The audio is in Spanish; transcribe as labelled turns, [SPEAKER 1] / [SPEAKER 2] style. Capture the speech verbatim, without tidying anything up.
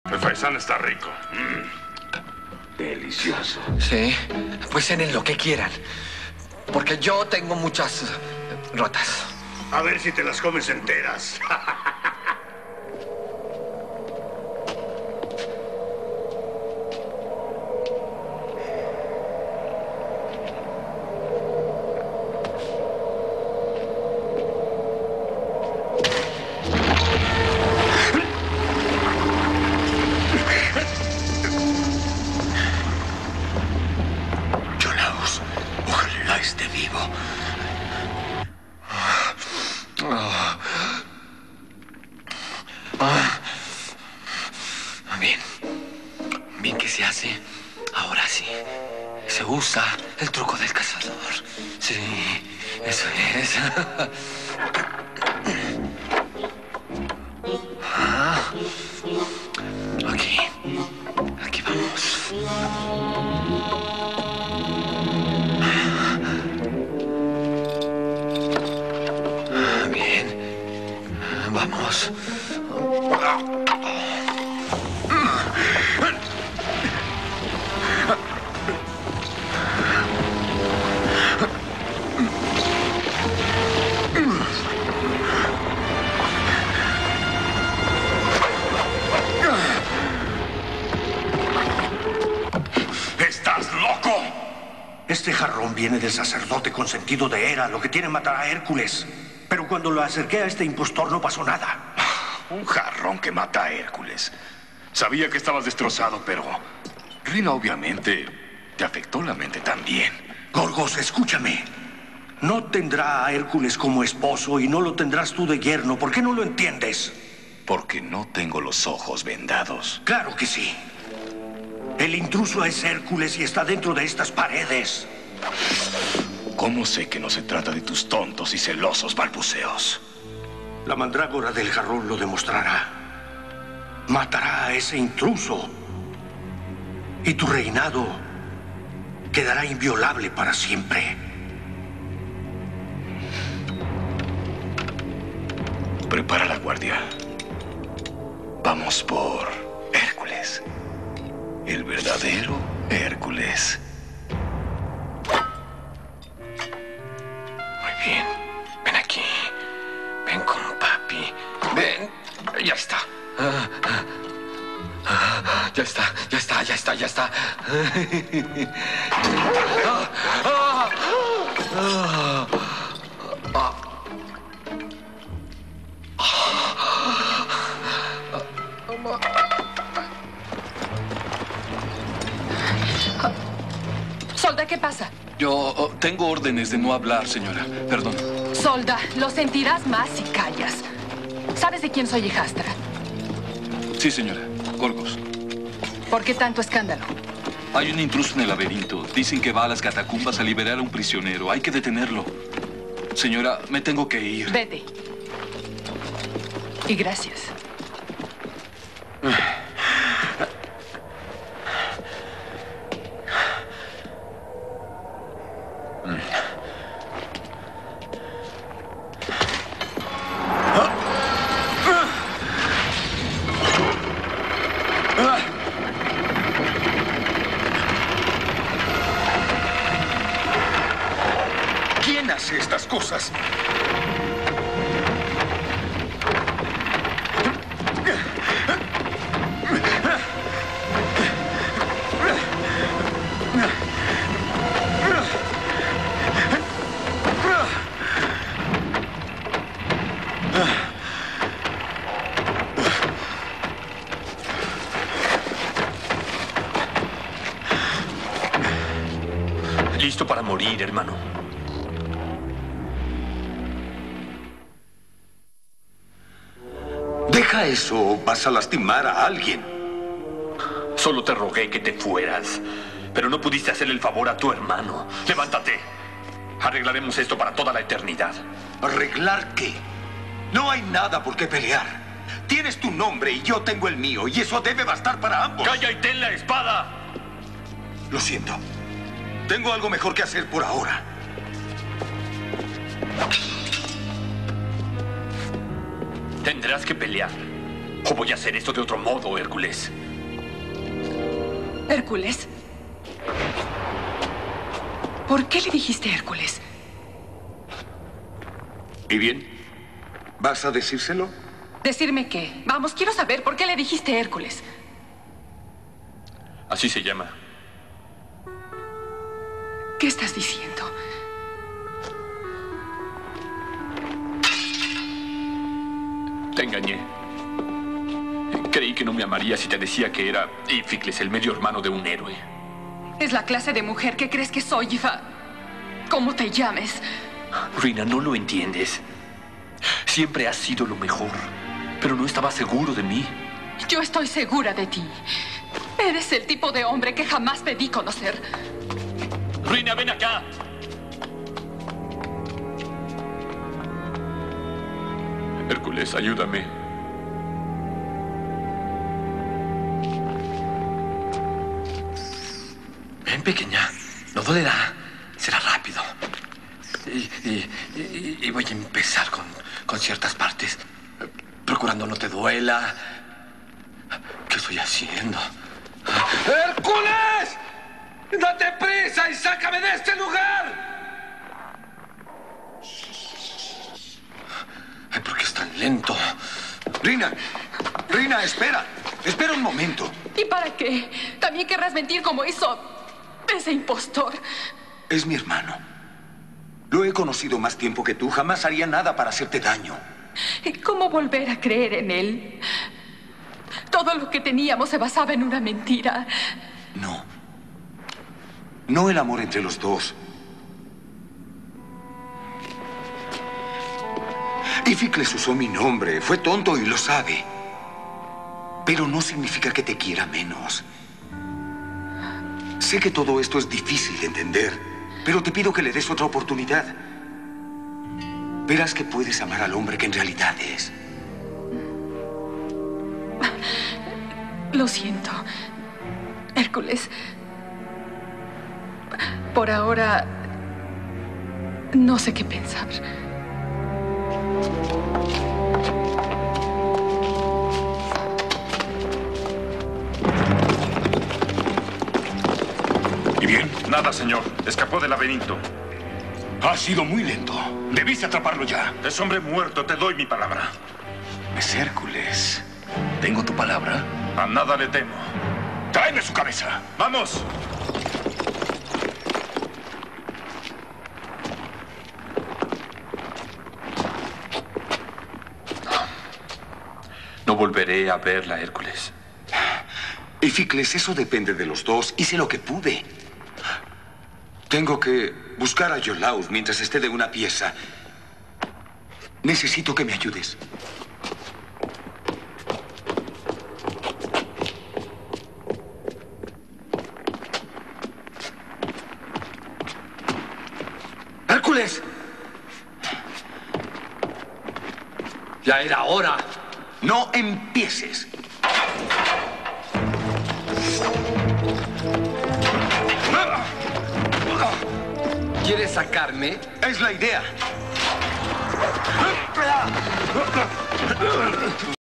[SPEAKER 1] El faisán está rico. Mm. Delicioso.
[SPEAKER 2] Sí, pues cenen lo que quieran. Porque yo tengo muchas rotas.
[SPEAKER 3] A ver si te las comes enteras.
[SPEAKER 2] Bien. Bien que se hace. Ahora sí. Se usa el truco del cazador. Sí, eso es. Ah. Aquí. Aquí vamos. Bien. Vamos.
[SPEAKER 3] ¡Estás loco! Este jarrón viene del sacerdote consentido de Hera, lo que tiene matar a Hércules. Pero cuando lo acerqué a este impostor no pasó nada.
[SPEAKER 1] Un jarrón que mata a Hércules. Sabía que estabas destrozado, pero Rina obviamente te afectó la mente también.
[SPEAKER 3] Gorgos, escúchame. No tendrá a Hércules como esposo y no lo tendrás tú de yerno. ¿Por qué no lo entiendes?
[SPEAKER 1] Porque no tengo los ojos vendados.
[SPEAKER 3] Claro que sí. El intruso es Hércules y está dentro de estas paredes.
[SPEAKER 1] ¿Cómo sé que no se trata de tus tontos y celosos balbuceos?
[SPEAKER 3] La mandrágora del jarrón lo demostrará. Matará a ese intruso. Y tu reinado quedará inviolable para siempre.
[SPEAKER 1] Prepara la guardia. Vamos por Hércules. El verdadero Hércules.
[SPEAKER 2] Muy bien. Ven aquí. Ven con papi. Ven. Ya está. Ah, ah, ah, ya está, ya está, ya está, ya está. Ah, ah, ah, ah.
[SPEAKER 4] Solda, ¿qué pasa?
[SPEAKER 5] Yo oh, tengo órdenes de no hablar, señora. Perdón.
[SPEAKER 4] Solda, lo sentirás más si callas. ¿Sabes de quién soy hijastra?
[SPEAKER 5] Sí, señora. Gorgos.
[SPEAKER 4] ¿Por qué tanto escándalo?
[SPEAKER 5] Hay un intruso en el laberinto. Dicen que va a las catacumbas a liberar a un prisionero. Hay que detenerlo. Señora, me tengo que ir.
[SPEAKER 4] Vete. Y gracias.
[SPEAKER 3] ¿Quién hace estas cosas?
[SPEAKER 6] Listo para morir, hermano.
[SPEAKER 3] Deja eso, vas a lastimar a alguien.
[SPEAKER 6] Solo te rogué que te fueras, pero no pudiste hacerle el favor a tu hermano. Levántate. Arreglaremos esto para toda la eternidad.
[SPEAKER 3] ¿Arreglar qué? No hay nada por qué pelear. Tienes tu nombre y yo tengo el mío, y eso debe bastar para ambos.
[SPEAKER 6] ¡Calla y ten la espada!
[SPEAKER 3] Lo siento. Tengo algo mejor que hacer por ahora.
[SPEAKER 6] Tendrás que pelear. ¿O voy a hacer esto de otro modo, Hércules?
[SPEAKER 4] Hércules. ¿Por qué le dijiste Hércules?
[SPEAKER 3] ¿Y bien? ¿Vas a decírselo?
[SPEAKER 4] ¿Decirme qué? Vamos, quiero saber por qué le dijiste Hércules.
[SPEAKER 6] Así se llama.
[SPEAKER 4] ¿Qué estás diciendo?
[SPEAKER 6] Te engañé. Creí que no me amarías si te decía que era Íficles, el medio hermano de un héroe.
[SPEAKER 4] Es la clase de mujer que crees que soy, Ifa. ¿Cómo te llames?
[SPEAKER 6] Rina, no lo entiendes. Siempre has sido lo mejor, pero no estaba seguro de mí.
[SPEAKER 4] Yo estoy segura de ti. Eres el tipo de hombre que jamás pedí conocer.
[SPEAKER 6] Rina, ven acá. Hércules, ayúdame.
[SPEAKER 2] Ven, pequeña. No dolerá. Será rápido. Y, y- y- y voy a empezar con, con ciertas partes. Procurando no te duela. ¿Qué estoy haciendo? ¡Hércules! ¡Date prisa y sácame de este lugar! Ay, ¿por qué es tan lento?
[SPEAKER 3] Rina, Rina, espera. Espera un momento.
[SPEAKER 4] ¿Y para qué? ¿También querrás mentir como hizo ese impostor?
[SPEAKER 3] Es mi hermano. Lo he conocido más tiempo que tú. Jamás haría nada para hacerte daño.
[SPEAKER 4] ¿Y cómo volver a creer en él? Todo lo que teníamos se basaba en una mentira.
[SPEAKER 3] No. No el amor entre los dos. Íficles usó mi nombre. Fue tonto y lo sabe. Pero no significa que te quiera menos. Sé que todo esto es difícil de entender, pero te pido que le des otra oportunidad. Verás que puedes amar al hombre que en realidad es.
[SPEAKER 4] Lo siento, Hércules. Por ahora, no sé qué pensar.
[SPEAKER 1] ¿Y bien?
[SPEAKER 7] Nada, señor. Escapó del laberinto.
[SPEAKER 1] Ha sido muy lento. Debiste atraparlo ya.
[SPEAKER 7] Es hombre muerto, te doy mi palabra.
[SPEAKER 1] Es Hércules. ¿Tengo tu palabra?
[SPEAKER 7] A nada le temo.
[SPEAKER 1] ¡Tráeme su cabeza!
[SPEAKER 7] ¡Vamos!
[SPEAKER 6] No volveré a verla, Hércules.
[SPEAKER 3] Íficles, eso depende de los dos. Hice lo que pude. Tengo que buscar a Iolaus mientras esté de una pieza. Necesito que me ayudes.
[SPEAKER 2] ¡Hércules! Ya era hora.
[SPEAKER 3] No empieces.
[SPEAKER 2] ¿Quieres sacarme?
[SPEAKER 3] Es la idea.